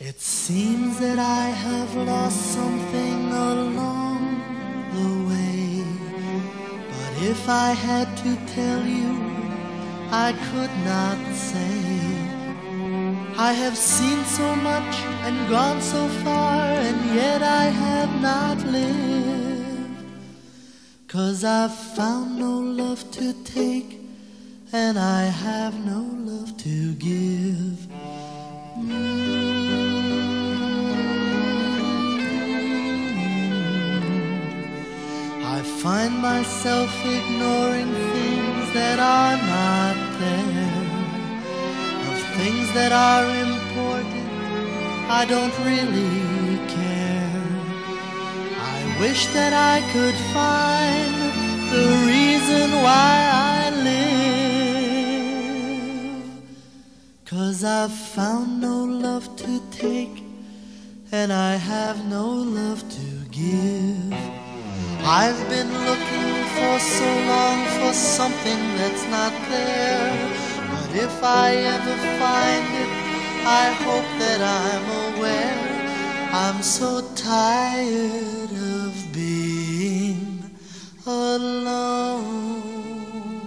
It seems that I have lost something along the way, but if I had to tell you, I could not say. I have seen so much and gone so far, and yet I have not lived, 'cause I've found no love to take, and I have no love to give. I find myself ignoring things that are not there. Of things that are important, I don't really care. I wish that I could find the reason why I live, 'cause I've found no love to take, and I have no love to give. I've been looking for so long for something that's not there, but if I ever find it, I hope that I'm aware I'm so tired of being alone.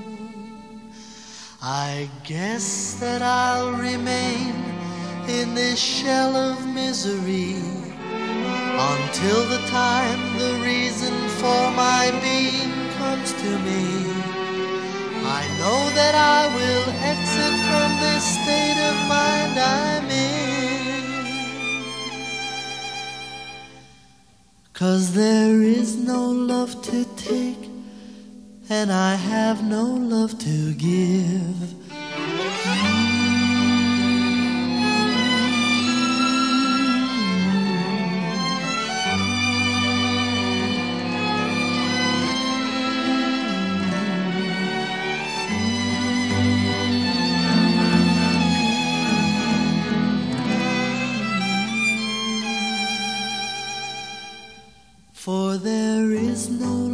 I guess that I'll remain in this shell of misery until the time the reason for my being comes to me. I know that I will exit from this state of mind I'm in, 'cause there is no love to take, and I have no love to give. For there is no